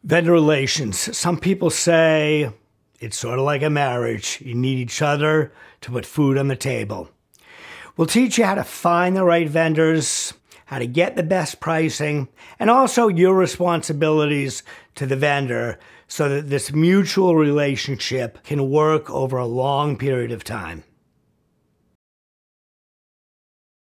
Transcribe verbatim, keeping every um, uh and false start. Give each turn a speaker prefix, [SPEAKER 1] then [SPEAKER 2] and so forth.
[SPEAKER 1] Vendor relations. Some people say it's sort of like a marriage. You need each other to put food on the table. We'll teach you how to find the right vendors, how to get the best pricing, and also your responsibilities to the vendor so that this mutual relationship can work over a long period of time.